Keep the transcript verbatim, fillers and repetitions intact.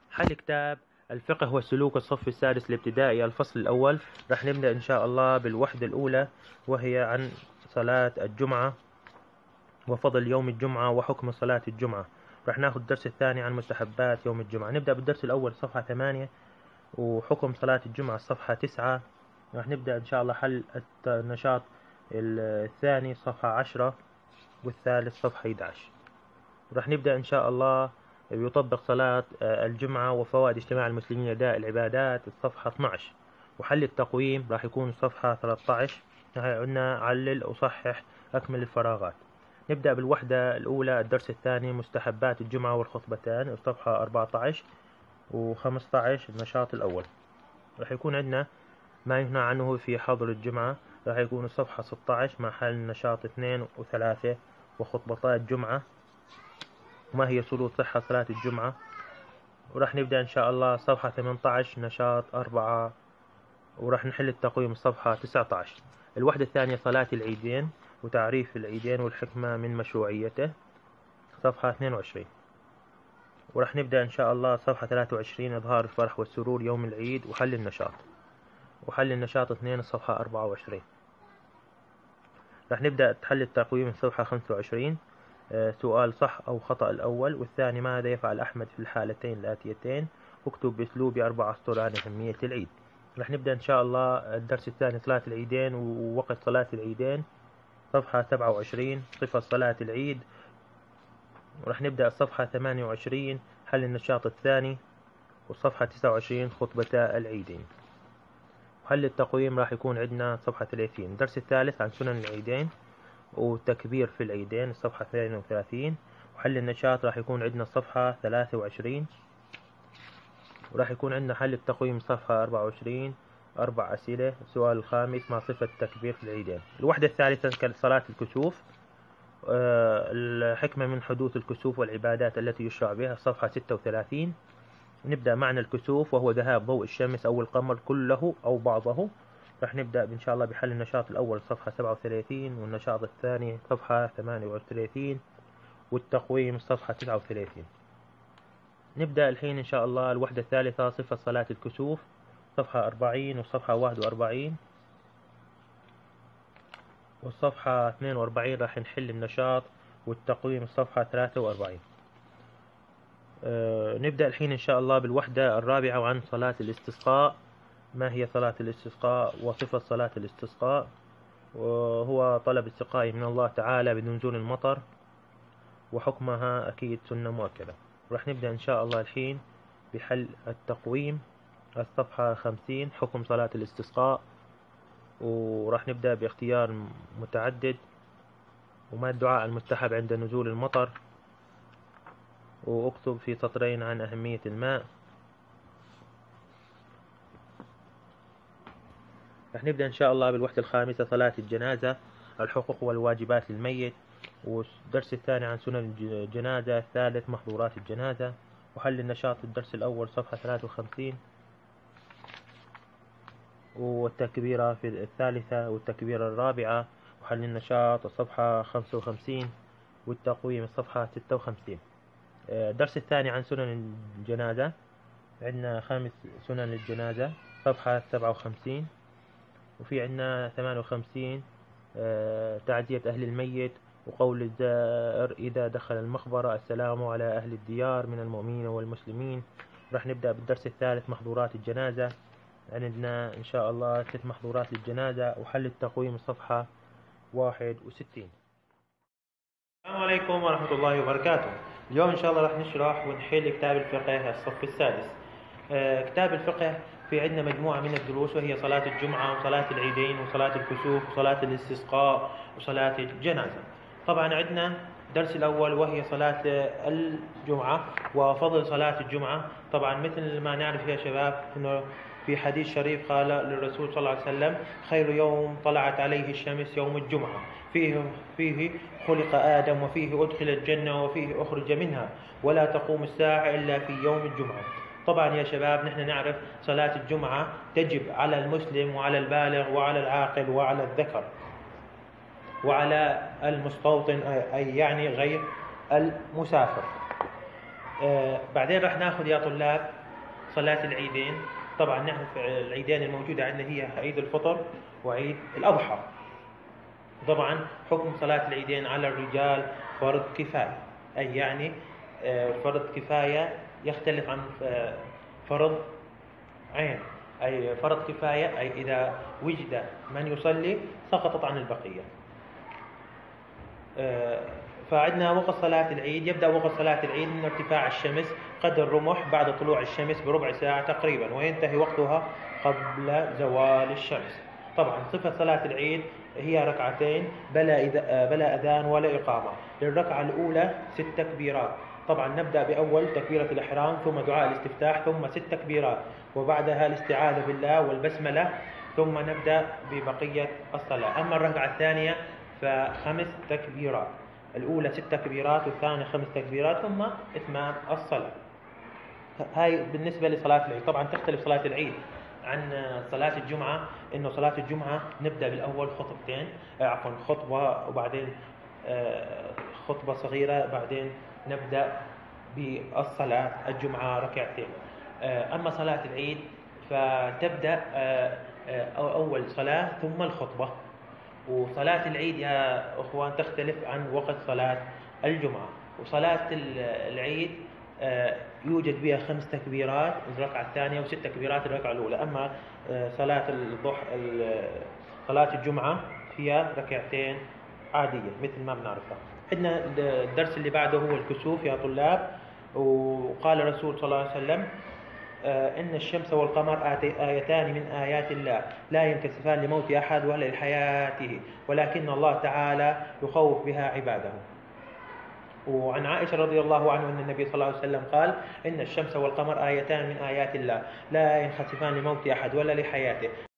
حل كتاب الفقه والسلوك الصف السادس الابتدائي الفصل الأول. رح نبدأ إن شاء الله بالوحدة الأولى، وهي عن صلاة الجمعة وفضل يوم الجمعة وحكم صلاة الجمعة. رح ناخذ الدرس الثاني عن مستحبات يوم الجمعة. نبدأ بالدرس الأول صفحة ثمانية، وحكم صلاة الجمعة صفحة تسعة. رح نبدأ إن شاء الله حل النشاط الثاني صفحة عشرة، والثالث صفحة أحد عشر. رح نبدأ إن شاء الله يطبق صلاة الجمعة وفوائد اجتماع المسلمين أداء العبادات الصفحة اثني عشر، وحل التقويم راح يكون صفحة ثلاثة عشر. عندنا علل وصحح أكمل الفراغات. نبدأ بالوحدة الأولى الدرس الثاني مستحبات الجمعة والخطبتان الصفحة أربعة عشر و15 النشاط الأول. راح يكون عندنا ما ينهى عنه في حضر الجمعة، راح يكون الصفحة ستة عشر مع حل النشاط اثنين وثلاثة وخطبتا الجمعة وما هي شروط صحة صلاة الجمعة. وراح نبدأ إن شاء الله صفحة ثمانية عشر نشاط أربعة، وراح نحل التقويم الصفحة تسعة عشر. الوحدة الثانية صلاة العيدين وتعريف العيدين والحكمة من مشروعيته صفحة اثنين وعشرين. وراح نبدأ إن شاء الله صفحة ثلاثة وعشرين إظهار الفرح والسرور يوم العيد وحل النشاط، وحل النشاط اثنين الصفحة أربعة وعشرين. راح نبدأ تحل التقويم الصفحة خمسة وعشرين. سؤال صح أو خطأ الأول، والثاني ماذا يفعل أحمد في الحالتين الآتيتين، اكتب بأسلوب أربع أسطر عن أهمية العيد. رح نبدأ إن شاء الله الدرس الثاني صلاة العيدين ووقت صلاة العيدين صفحة سبعة وعشرين صفة صلاة العيد. ورح نبدأ الصفحة ثمانية وعشرين حل النشاط الثاني، والصفحة تسعة وعشرين خطبتا العيدين. وحل التقويم راح يكون عندنا صفحة ثلاثين. الدرس الثالث عن سنن العيدين وتكبير في العيدين الصفحة اثنين وثلاثين. وحل النشاط راح يكون عندنا الصفحة ثلاثة وعشرين، وراح يكون عندنا حل التقويم صفحة أربعة وعشرين أربع أسئلة. السؤال الخامس مع صفة التكبير في العيدين. الوحدة الثالثة صلاة الكسوف، الحكمة من حدوث الكسوف والعبادات التي يشرع بها صفحة ستة وثلاثين. نبدأ معنى الكسوف وهو ذهاب ضوء الشمس أو القمر كله أو بعضه. راح نبدأ إن شاء الله بحل النشاط الأول صفحة سبعة وثلاثين، والنشاط الثاني صفحة ثمانية وثلاثين، والتقويم صفحة تسعة وثلاثين. نبدأ الحين إن شاء الله الوحدة الثالثة صفة صلاة الكسوف صفحة أربعين والصفحة واحد وأربعين، والصفحة اثنين وأربعين راح نحل النشاط والتقويم الصفحة ثلاثة وأربعين. أه نبدأ الحين إن شاء الله بالوحدة الرابعة وعن صلاة الاستسقاء. ما هي صلاة الاستسقاء وصفة صلاة الاستسقاء؟ وهو طلب السقاء من الله تعالى بنزول المطر، وحكمها أكيد سنة مؤكدة. راح نبدأ إن شاء الله الحين بحل التقويم الصفحة خمسين حكم صلاة الاستسقاء. وراح نبدأ باختيار متعدد وما الدعاء المستحب عند نزول المطر، واكتب في سطرين عن أهمية الماء. رح نبدأ إن شاء الله بالوحدة الخامسة صلاة الجنازة الحقوق والواجبات للميت، والدرس الثاني عن سنن الجنازة، الثالث محظورات الجنازة. وحل النشاط الدرس الأول صفحة ثلاثة وخمسين، والتكبيرة في الثالثة والتكبيرة الرابعة. وحل النشاط الصفحة خمسة وخمسين، والتقويم الصفحة ستة وخمسين. الدرس الثاني عن سنن الجنازة، عندنا خامس سنن الجنازة صفحة سبعة وخمسين، وفي عندنا ثمانية وخمسين تعزية أهل الميت، وقول الزائر إذا دخل المقبرة السلام على أهل الديار من المؤمنين والمسلمين. راح نبدأ بالدرس الثالث محظورات الجنازة، عندنا إن شاء الله ست محظورات للجنازة. وحل التقويم الصفحة واحد وستين. السلام عليكم ورحمة الله وبركاته. اليوم إن شاء الله راح نشرح ونحل كتاب الفقه الصف السادس. آه كتاب الفقه في عندنا مجموعة من الدروس، وهي صلاة الجمعة وصلاة العيدين وصلاة الكسوف وصلاة الاستسقاء وصلاة الجنازة. طبعا عندنا الدرس الأول وهي صلاة الجمعة وفضل صلاة الجمعة. طبعا مثل ما نعرف يا شباب إنه في حديث شريف قال للرسول صلى الله عليه وسلم خير يوم طلعت عليه الشمس يوم الجمعة، فيه فيه خلق آدم وفيه أدخل الجنة وفيه أخرج منها، ولا تقوم الساعة إلا في يوم الجمعة. طبعا يا شباب نحن نعرف صلاة الجمعة تجب على المسلم وعلى البالغ وعلى العاقل وعلى الذكر وعلى المستوطن، أي يعني غير المسافر. آه بعدين رح ناخذ يا طلاب صلاة العيدين. طبعا نعرف العيدين الموجودة عندنا هي عيد الفطر وعيد الأضحى. طبعا حكم صلاة العيدين على الرجال فرض كفاية، أي يعني فرض كفاية يختلف عن فرض عين. أي فرض كفاية أي إذا وجد من يصلي سقطت عن البقية. فعندنا وقت صلاة العيد، يبدأ وقت صلاة العيد من ارتفاع الشمس قدر الرمح بعد طلوع الشمس بربع ساعة تقريبا، وينتهي وقتها قبل زوال الشمس. طبعا صفة صلاة العيد هي ركعتين بلا إذا بلا أذان ولا إقامة. للركعة الأولى ست تكبيرات. طبعا نبدأ بأول تكبيرة الإحرام، ثم دعاء الاستفتاح، ثم ست تكبيرات، وبعدها الاستعاذة بالله والبسملة، ثم نبدأ ببقية الصلاة. أما الركعة الثانية فخمس تكبيرات، الأولى ست تكبيرات والثانية خمس تكبيرات ثم إتمام الصلاة. هاي بالنسبة لصلاة العيد. طبعا تختلف صلاة العيد عن صلاة الجمعة، إنه صلاة الجمعة نبدأ بالأول خطبتين، عفوا خطبة وبعدين خطبة صغيرة، بعدين نبدأ بالصلاة الجمعة ركعتين. أما صلاة العيد فتبدأ أول صلاة ثم الخطبة. وصلاة العيد يا أخوان تختلف عن وقت صلاة الجمعة. وصلاة العيد يوجد بها خمس تكبيرات الركعة الثانية وست تكبيرات الركعة الأولى. أما صلاة الضحى صلاة الجمعة فيها ركعتين عادية مثل ما بنعرفها. عندنا الدرس اللي بعده هو الكسوف يا طلاب. وقال الرسول صلى الله عليه وسلم إن الشمس والقمر آيتان من آيات الله لا ينكسفان لموت أحد ولا لحياته، ولكن الله تعالى يخوف بها عباده. وعن عائشة رضي الله عنها أن النبي صلى الله عليه وسلم قال إن الشمس والقمر آيتان من آيات الله لا ينخسفان لموت أحد ولا لحياته.